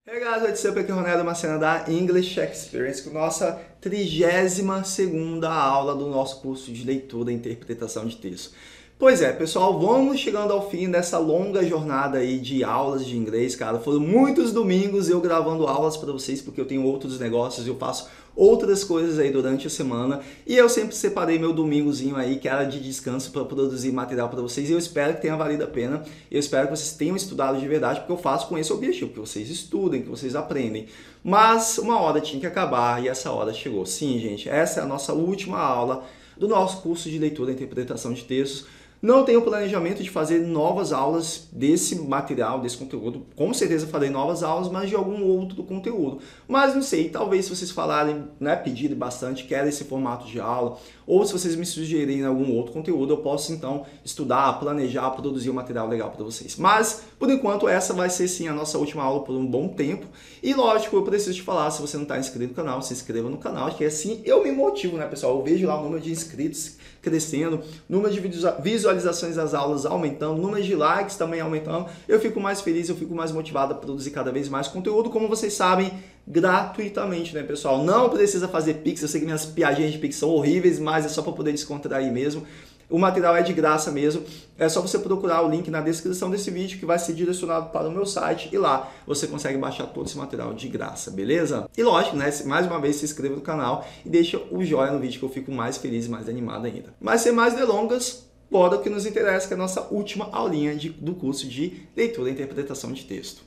Hey guys, what's up? Aqui é o Ronaldo Macena da English Experience com nossa 32ª aula do nosso curso de leitura e interpretação de texto. Pois é, pessoal, vamos chegando ao fim dessa longa jornada aí de aulas de inglês, cara. Foram muitos domingos eu gravando aulas para vocês, porque eu tenho outros negócios, eu faço outras coisas aí durante a semana. E eu sempre separei meu domingozinho aí, que era de descanso, para produzir material para vocês. E eu espero que tenha valido a pena. Eu espero que vocês tenham estudado de verdade, porque eu faço com esse objetivo, que vocês estudem, que vocês aprendem. Mas uma hora tinha que acabar e essa hora chegou. Sim, gente, essa é a nossa última aula do nosso curso de leitura e interpretação de textos. Não tenho planejamento de fazer novas aulas desse material, desse conteúdo. Com certeza farei novas aulas, mas de algum outro conteúdo. Mas não sei, talvez se vocês falarem, né, pedirem bastante, querem esse formato de aula, ou se vocês me sugerirem algum outro conteúdo, eu posso então estudar, planejar, produzir um material legal para vocês. Mas, por enquanto, essa vai ser sim a nossa última aula por um bom tempo. E lógico, eu preciso te falar, se você não está inscrito no canal, se inscreva no canal, que assim eu me motivo, né, pessoal? Eu vejo lá o número de inscritos crescendo, número de visualizações das aulas aumentando, número de likes também aumentando, eu fico mais feliz, eu fico mais motivado a produzir cada vez mais conteúdo, como vocês sabem, gratuitamente, né, pessoal? Não precisa fazer Pix, eu sei que minhas piadinhas de Pix são horríveis, mas é só para poder descontrair mesmo. O material é de graça mesmo, é só você procurar o link na descrição desse vídeo que vai ser direcionado para o meu site e lá você consegue baixar todo esse material de graça, beleza? E lógico, né, mais uma vez se inscreva no canal e deixa o joinha no vídeo que eu fico mais feliz e mais animado ainda. Mas sem mais delongas, bora o que nos interessa, que é a nossa última aulinha do curso de leitura e interpretação de texto.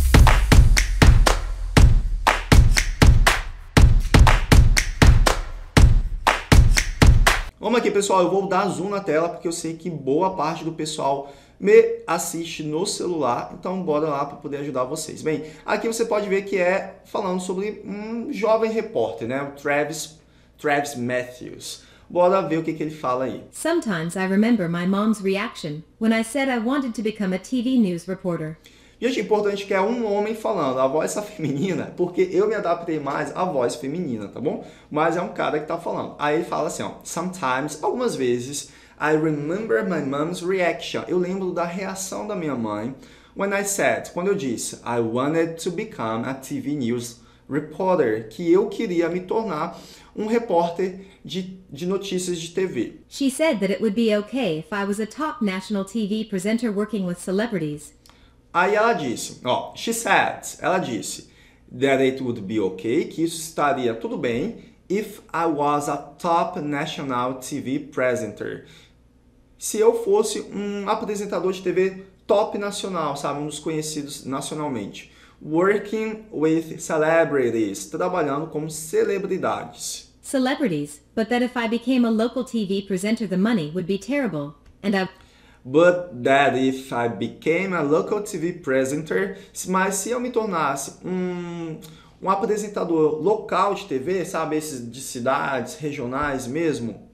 Vamos aqui, pessoal, eu vou dar zoom na tela porque eu sei que boa parte do pessoal me assiste no celular, então bora lá para poder ajudar vocês. Bem, aqui você pode ver que é falando sobre um jovem repórter, né, o Travis Matthews. Bora ver o que ele fala aí. Sometimes I remember my mom's reaction when I said I wanted to become a TV news reporter. Gente, é importante que é um homem falando, a voz tá feminina, porque eu me adaptei mais à voz feminina, tá bom? Mas é um cara que tá falando. Aí ele fala assim, ó, sometimes, algumas vezes, I remember my mom's reaction. Eu lembro da reação da minha mãe when I said, quando eu disse, I wanted to become a TV news reporter, que eu queria me tornar um repórter de notícias de TV. She said that it would be okay if I was a top national TV presenter working with celebrities. Aí ela disse, ó, ela disse that it would be okay, que isso estaria tudo bem if I was a top national TV presenter. Se eu fosse um apresentador de TV top nacional, sabe, um dos conhecidos nacionalmente. Working with celebrities, trabalhando com celebridades. Celebrities, but that if I became a local TV presenter the money would be terrible, But that if I became a local TV presenter, mas se eu me tornasse um apresentador local de TV, sabe, esses de cidades, regionais mesmo,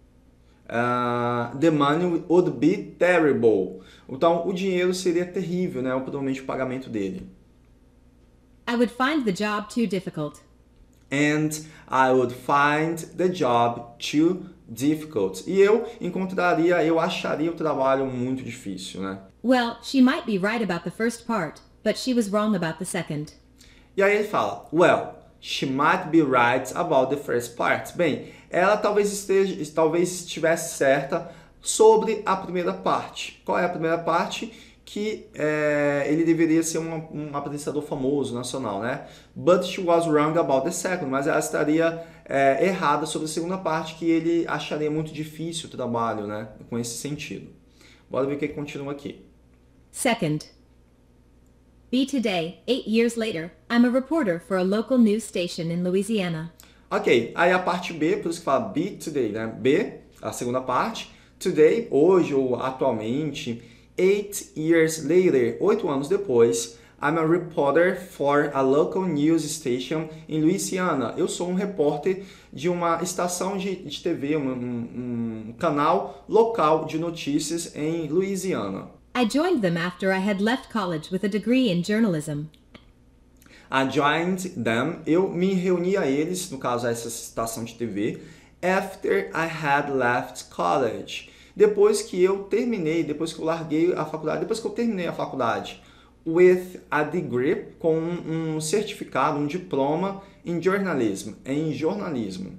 the money would be terrible. Então, o dinheiro seria terrível, né, provavelmente o pagamento dele. I would find the job too difficult. And I would find the job too difficult. E eu acharia o trabalho muito difícil, né? Well, she might be right about the first part, but she was wrong about the second. E aí ele fala, well, she might be right about the first part. Bem, ela talvez estivesse certa sobre a primeira parte. Qual é a primeira parte? Que ele deveria ser um apresentador famoso, nacional, né? But she was wrong about the second. Mas ela estaria errada sobre a segunda parte, que ele acharia muito difícil o trabalho, né? Com esse sentido. Bora ver o que continua aqui. Second. Be today, 8 years later, I'm a reporter for a local news station in Louisiana. Ok, aí a parte B, por isso que fala be today, né? B, a segunda parte. Today, hoje ou atualmente. 8 years later, 8 anos depois, I'm a reporter for a local news station in Louisiana. Eu sou um repórter de uma estação de TV, um canal local de notícias em Louisiana. I joined them after I had left college with a degree in journalism. I joined them, eu me reuni a eles, no caso essa estação de TV, after I had left college. Depois que eu terminei a faculdade, depois que eu terminei a faculdade with a degree, com um certificado, um diploma em jornalismo.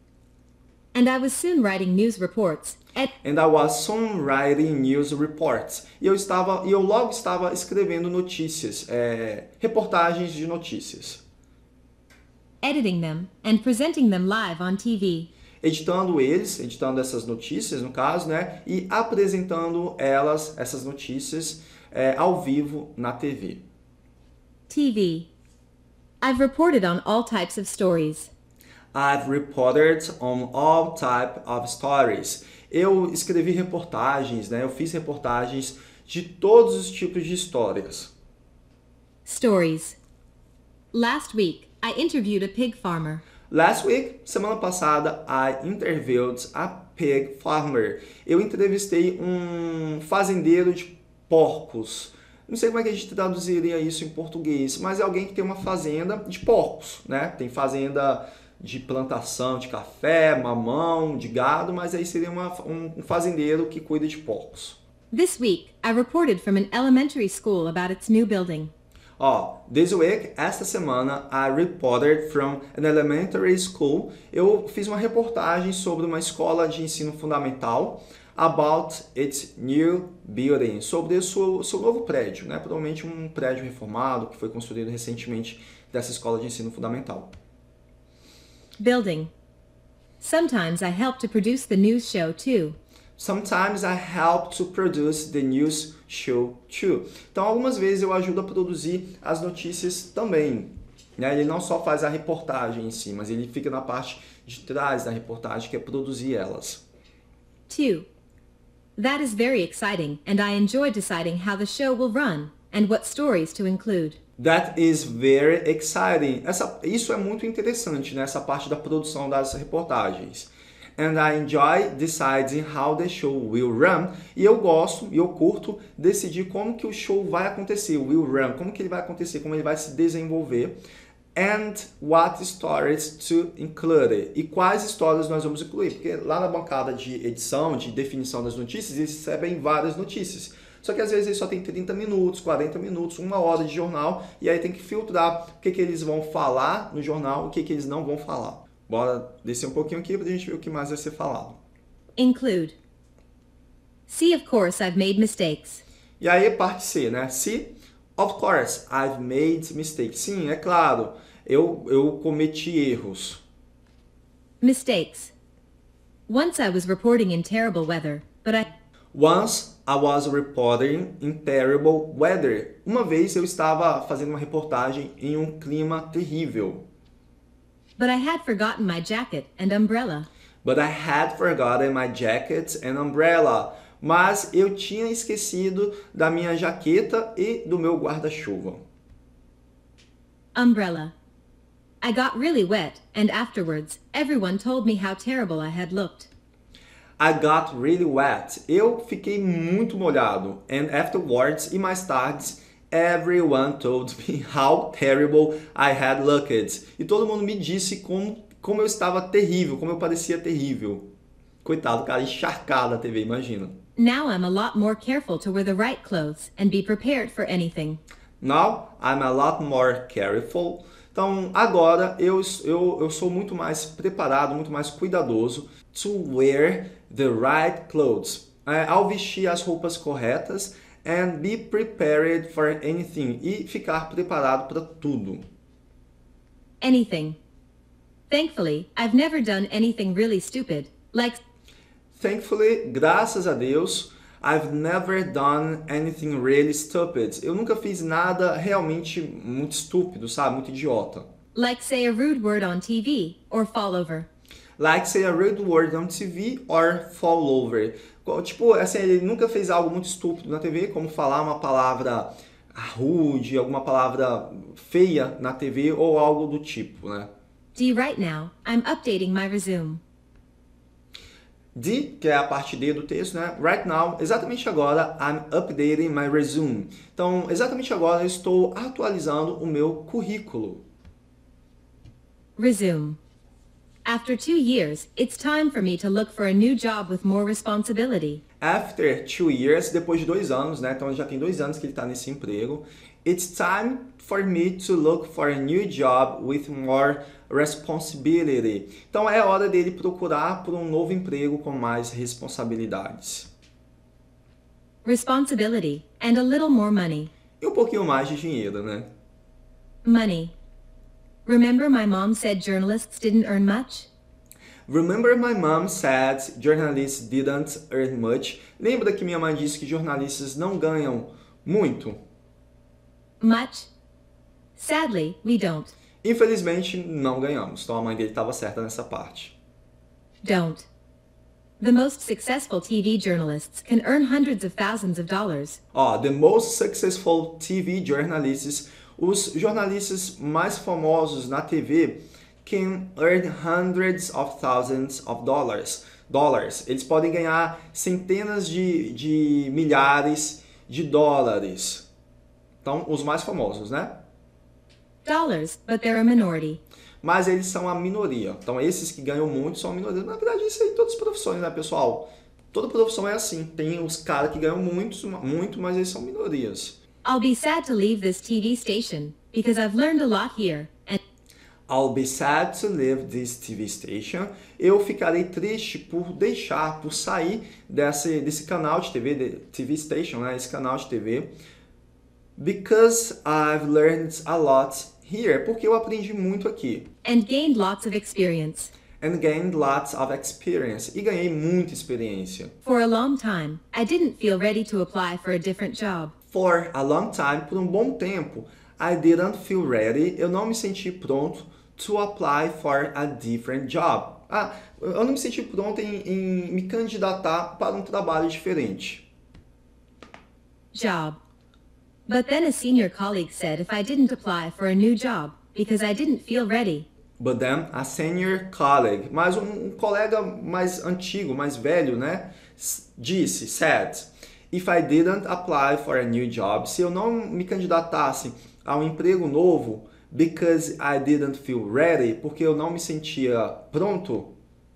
And I was soon writing news reports, And I was soon writing news reports. E eu logo estava escrevendo notícias, reportagens de notícias. editing them, and presenting them live on TV. Editando essas notícias, no caso, né? E apresentando essas notícias, ao vivo na TV. TV. I've reported on all types of stories. I've reported on all types of stories. Eu escrevi reportagens, né? Eu fiz reportagens de todos os tipos de histórias. Stories. Last week, I interviewed a pig farmer. Last week, semana passada, I interviewed a pig farmer. Eu entrevistei um fazendeiro de porcos. Não sei como é que a gente traduziria isso em português, mas é alguém que tem uma fazenda de porcos, né? Tem fazenda de plantação de café, mamão, de gado, mas aí seria um fazendeiro que cuida de porcos. This week, I reported from an elementary school about its new building. This week, esta semana, I reported from an elementary school. Eu fiz uma reportagem sobre uma escola de ensino fundamental about its new building, sobre o seu novo prédio, né? Provavelmente um prédio reformado que foi construído recentemente dessa escola de ensino fundamental. Building. Sometimes I help to produce the news show too. Sometimes I help to produce the news show too. Então, algumas vezes eu ajudo a produzir as notícias também. Né? Ele não só faz a reportagem em si, mas ele fica na parte de trás da reportagem, que é produzir elas. 2. That is very exciting, and I enjoy deciding how the show will run and what stories to include. That is very exciting. Isso é muito interessante, né? Essa parte da produção das reportagens. And I enjoy deciding how the show will run. E eu gosto, e eu curto decidir como que o show vai acontecer, will run, como que ele vai acontecer, como ele vai se desenvolver. And what stories to include. E quais histórias nós vamos incluir. Porque lá na bancada de edição, de definição das notícias, eles recebem várias notícias. Só que às vezes eles só tem 30 minutos, 40 minutos, 1 hora de jornal, e aí tem que filtrar o que eles vão falar no jornal, o que eles não vão falar. Bora descer um pouquinho aqui pra gente ver o que mais vai ser falado. Include. See, of course, I've made mistakes. E aí, parte C, né? See, of course, I've made mistakes. Sim, é claro, eu cometi erros. Mistakes. Once I was reporting in terrible weather, but Once I was reporting in terrible weather. Uma vez eu estava fazendo uma reportagem em um clima terrível. But I had forgotten my jacket and umbrella. But I had forgotten my jacket and umbrella. Mas eu tinha esquecido da minha jaqueta e do meu guarda-chuva. Umbrella. I got really wet, and afterwards, everyone told me how terrible I had looked. I got really wet. Eu fiquei muito molhado. And afterwards, e mais tarde, everyone told me how terrible I had looked. E todo mundo me disse como eu estava terrível, como eu parecia terrível. Coitado, cara, encharcado na TV, imagina. Now I'm a lot more careful to wear the right clothes and be prepared for anything. Now I'm a lot more careful. Então, agora eu sou muito mais preparado, muito mais cuidadoso to wear the right clothes. Ao vestir as roupas corretas and be prepared for anything. E ficar preparado para tudo. Anything. Thankfully, I've never done anything really stupid, like... Thankfully, graças a Deus, I've never done anything really stupid. Eu nunca fiz nada realmente muito estúpido, sabe? Muito idiota. Like say a rude word on TV or fall over. Like say a rude word on TV or fall over. Tipo, assim, ele nunca fez algo muito estúpido na TV, como falar uma palavra rude, alguma palavra feia na TV ou algo do tipo, né? D right now, I'm updating my resume. D, que é a parte D do texto, né? Right now, exatamente agora, I'm updating my resume. Então, exatamente agora eu estou atualizando o meu currículo. Resume. After 2 years, it's time for me to look for a new job with more responsibility. After 2 years, depois de 2 anos, né? Então já tem 2 anos que ele está nesse emprego. It's time for me to look for a new job with more responsibility. Então é hora dele procurar por um novo emprego com mais responsabilidades. Responsibility and a little more money. E um pouquinho mais de dinheiro, né? Money. Remember my mom said journalists didn't earn much? Remember my mom said journalists didn't earn much. Lembra que minha mãe disse que jornalistas não ganham muito? Much? Sadly, we don't. Infelizmente, não ganhamos. Então a mãe dele estava certa nessa parte. Don't. The most successful TV journalists can earn hundreds of thousands of dollars. The most successful TV journalists, os jornalistas mais famosos na TV, can earn hundreds of thousands of dollars. Eles podem ganhar centenas de milhares de dólares. Então, os mais famosos, né? Dollars, but they're a minority. Mas eles são a minoria. Então, esses que ganham muito são a minoria. Na verdade, isso aí em todas as profissões, né, pessoal? Toda profissão é assim. Tem os caras que ganham muito, mas eles são minorias. I'll be sad to leave this TV station, because I've learned a lot here. And I'll be sad to leave this TV station. Eu ficarei triste por sair desse canal de TV, TV station, né? Esse canal de TV. Because I've learned a lot here. Porque eu aprendi muito aqui. and gained lots of experience. And gained lots of experience. E ganhei muita experiência. For a long time, I didn't feel ready to apply for a different job. For a long time, por um bom tempo, I didn't feel ready. Eu não me senti pronto to apply for a different job. Eu não me senti pronto em me candidatar para um trabalho diferente. Job. But then a senior colleague said if I didn't apply for a new job because I didn't feel ready, But then a senior colleague, mas um colega mais antigo, mais velho, né, said, if I didn't apply for a new job, se eu não me candidatasse a um emprego novo, because I didn't feel ready, porque eu não me sentia pronto,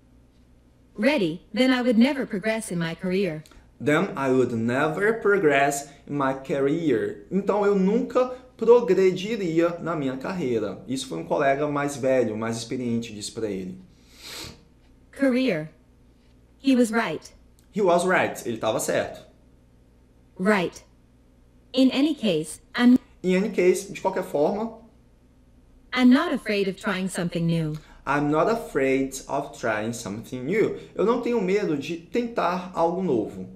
ready, then I would never progress in my career. then I would never progress in my career. Então eu nunca progrediria na minha carreira. Isso foi um colega mais velho, mais experiente, disse para ele. Career. He was right. He was right. Ele estava certo. Right. In any case, In any case, de qualquer forma, I'm not afraid of trying something new. I'm not afraid of trying something new. Eu não tenho medo de tentar algo novo.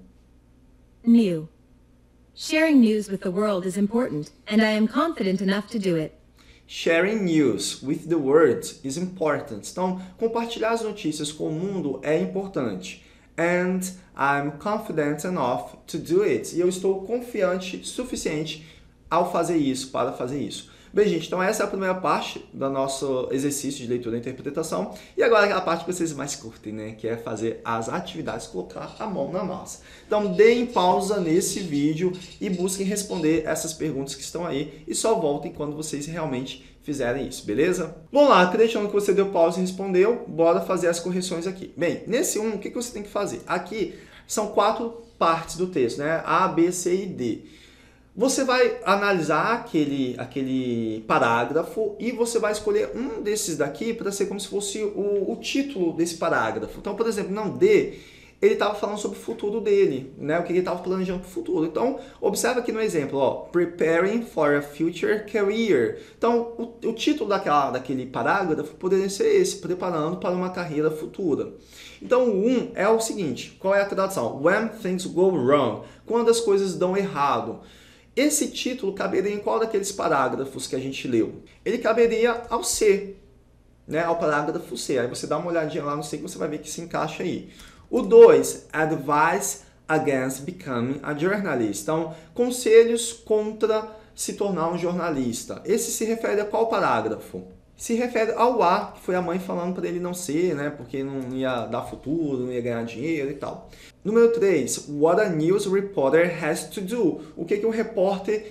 New. Sharing news with the world is important, and I am confident enough to do it. Sharing news with the world is important. Então, compartilhar as notícias com o mundo é importante. And I'm confident enough to do it. E eu estou confiante suficiente ao fazer isso, para fazer isso. Bem, gente, então essa é a primeira parte do nosso exercício de leitura e interpretação. E agora aquela parte que vocês mais curtem, né? Que é fazer as atividades, colocar a mão na massa. Então, deem pausa nesse vídeo e busquem responder essas perguntas que estão aí. E só voltem quando vocês realmente fizerem isso, beleza? Vamos lá, acreditando que você deu pausa e respondeu, bora fazer as correções aqui. Bem, nesse o que você tem que fazer? Aqui são 4 partes do texto, né? A, B, C e D. Você vai analisar aquele parágrafo e você vai escolher um desses daqui para ser como se fosse o título desse parágrafo. Então, por exemplo, não D, ele estava falando sobre o futuro dele, né? O que ele estava planejando para o futuro. Então, observa aqui no exemplo, ó, Preparing for a Future Career. Então, o título daquele parágrafo poderia ser esse, Preparando para uma Carreira Futura. Então, o 1 é o seguinte, qual é a tradução? When things go wrong, quando as coisas dão errado. Esse título caberia em qual daqueles parágrafos que a gente leu? Ele caberia ao C, né? Ao parágrafo C. Aí você dá uma olhadinha lá no C que você vai ver que se encaixa aí. O 2, Advice against becoming a journalist. Então, conselhos contra se tornar um jornalista. Esse se refere a qual parágrafo? Se refere ao A, que foi a mãe falando para ele não ser, né? Porque não ia dar futuro, não ia ganhar dinheiro e tal. Número 3, what a news reporter has to do. O que o repórter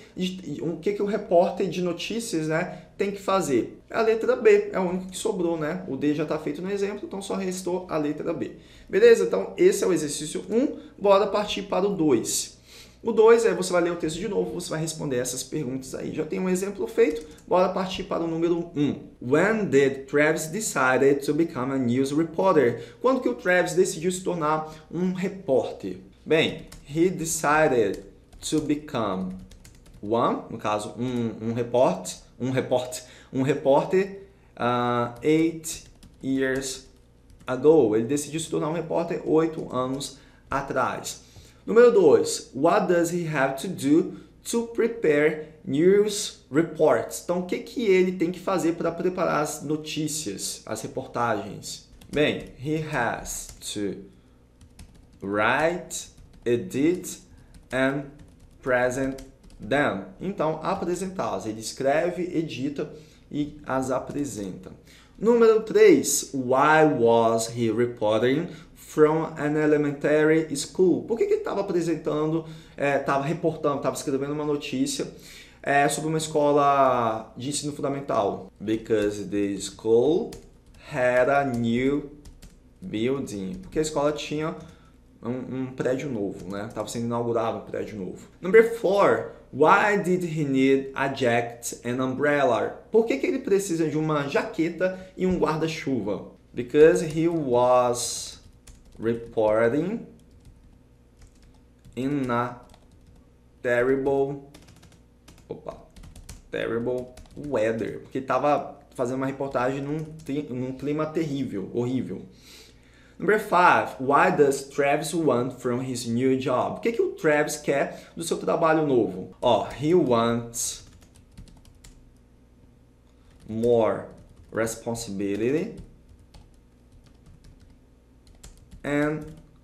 de notícias, né, tem que fazer? A letra B, é a única que sobrou, né? O D já está feito no exemplo, então só restou a letra B. Beleza? Então esse é o exercício 1, bora partir para o 2. O 2 é você vai ler o texto de novo, você vai responder essas perguntas aí. Já tem um exemplo feito, bora partir para o número 1. When did Travis decided to become a news reporter? Quando que o Travis decidiu se tornar um repórter? Bem, he decided to become no caso, um repórter 8 years ago. Ele decidiu se tornar um repórter 8 anos atrás. Número 2. What does he have to do to prepare news reports? Então, o que ele tem que fazer para preparar as notícias, as reportagens? Bem, he has to write, edit and present them. Então, apresentá-las. Ele escreve, edita e as apresenta. Número 3. Why was he reporting from an elementary school? Por que ele estava apresentando, estava reportando, estava escrevendo uma notícia sobre uma escola de ensino fundamental? Because the school had a new building. Porque a escola tinha um prédio novo, né? Estava sendo inaugurado um prédio novo. Number 4. Why did he need a jacket and umbrella? Por que ele precisa de uma jaqueta e um guarda-chuva? Because he was reporting in a terrible weather. Porque estava fazendo uma reportagem num clima terrível, horrível. Number 5. Why does Travis want from his new job? O que o Travis quer do seu trabalho novo? He wants more responsibility and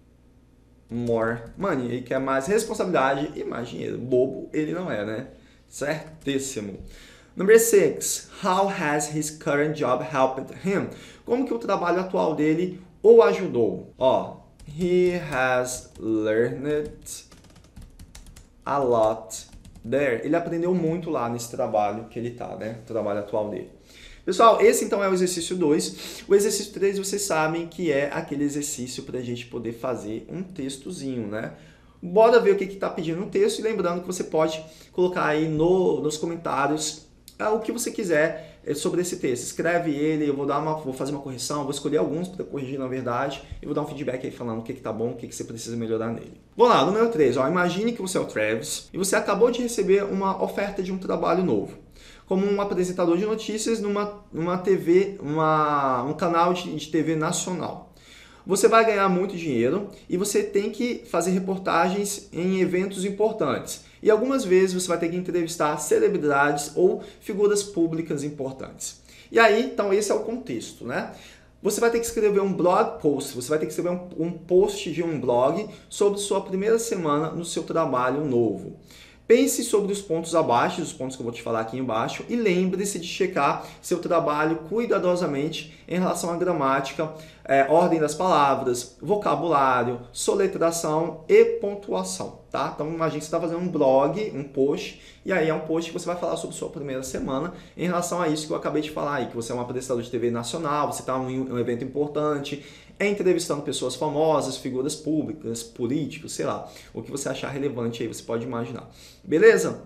more money. Ele quer mais responsabilidade e mais dinheiro. Bobo ele não é, né? Certíssimo. Number 6. How has his current job helped him? Como que o trabalho atual dele o ajudou? He has learned a lot there. Ele aprendeu muito lá nesse trabalho que ele tá, né? O trabalho atual dele. Pessoal, esse então é o exercício 2. O exercício 3 vocês sabem que é aquele exercício para a gente poder fazer um textozinho, né? Bora ver o que está pedindo no texto e lembrando que você pode colocar aí nos comentários o que você quiser sobre esse texto. Escreve ele, eu vou fazer uma correção, vou escolher alguns para corrigir na verdade e vou dar um feedback aí falando o que tá bom, o que você precisa melhorar nele. Vamos lá, número 3. Imagine que você é o Travis e você acabou de receber uma oferta de um trabalho novo, como um apresentador de notícias numa TV, um canal de TV nacional. Você vai ganhar muito dinheiro e você tem que fazer reportagens em eventos importantes. E algumas vezes você vai ter que entrevistar celebridades ou figuras públicas importantes. E aí, então esse é o contexto, né? Você vai ter que escrever um blog post, você vai ter que escrever um post de um blog sobre sua primeira semana no seu trabalho novo. Pense sobre os pontos abaixo, os pontos que eu vou te falar aqui embaixo, e lembre-se de checar seu trabalho cuidadosamente em relação à gramática, ordem das palavras, vocabulário, soletração e pontuação, tá? Então imagine que você está fazendo um blog, um post, e aí é um post que você vai falar sobre sua primeira semana em relação a isso que eu acabei de falar aí, que você é um apresentador de TV nacional, você está em um evento importante, entrevistando pessoas famosas, figuras públicas, políticos, sei lá, o que você achar relevante aí, você pode imaginar. Beleza?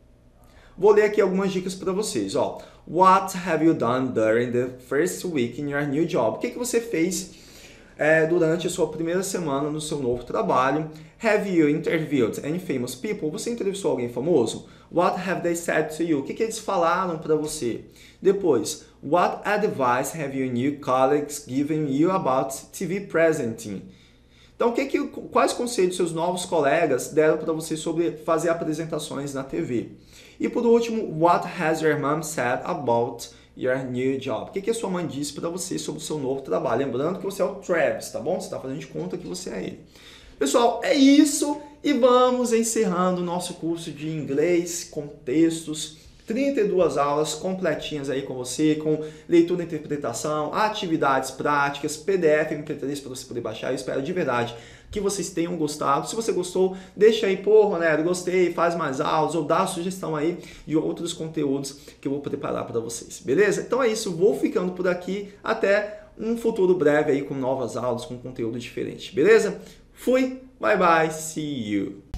Vou ler aqui algumas dicas para vocês. What have you done during the first week in your new job? O que você fez durante a sua primeira semana no seu novo trabalho? Have you interviewed any famous people? Você entrevistou alguém famoso? What have they said to you? O que eles falaram para você? Depois, what advice have your new colleagues given you about TV presenting? Então, quais conselhos seus novos colegas deram para você sobre fazer apresentações na TV? E por último, what has your mom said about your new job? O que a sua mãe disse para você sobre o seu novo trabalho? Lembrando que você é o Travis, tá bom? Você está fazendo de conta que você é ele. Pessoal, é isso e vamos encerrando o nosso curso de inglês com textos. 32 aulas completinhas aí com você, com leitura e interpretação, atividades práticas, PDF MP3 para você poder baixar. Eu espero de verdade que vocês tenham gostado. Se você gostou, deixa aí, Ronaldo, gostei, faz mais aulas ou dá sugestão aí de outros conteúdos que eu vou preparar para vocês, beleza? Então é isso, vou ficando por aqui, até um futuro breve aí com novas aulas, com conteúdo diferente, beleza? Fui, bye bye, see you!